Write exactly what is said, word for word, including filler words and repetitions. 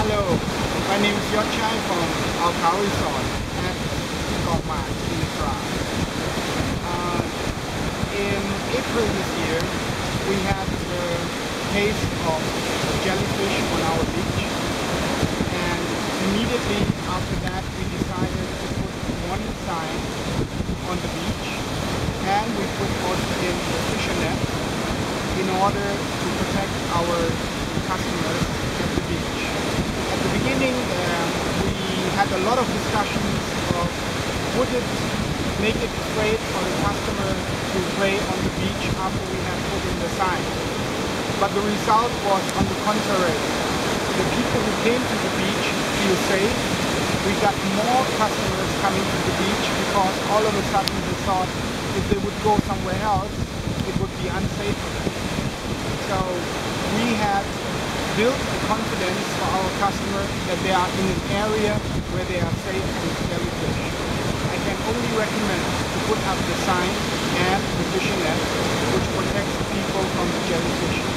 Hello, my name is Yodchai from our Cow Resort at Gokmak in Accra. Uh, in April this year, we had the case of jellyfish on our beach, and immediately after that we decided to put one sign on the beach, and we put also in the fishing net in order to protect our customers at the beach. At the beginning, uh, we had a lot of discussions of would it make it afraid for the customer to play on the beach after we had put in the sign. But the result was on the contrary. The people who came to the beach feel safe. We got more customers coming to the beach because all of a sudden they thought if they would go somewhere else, it would be unsafe for them. So we had built the confidence for our customer that they are in an area where they are safe from jellyfish. I can only recommend to put up the sign and the fishing net which protects people from the jellyfish.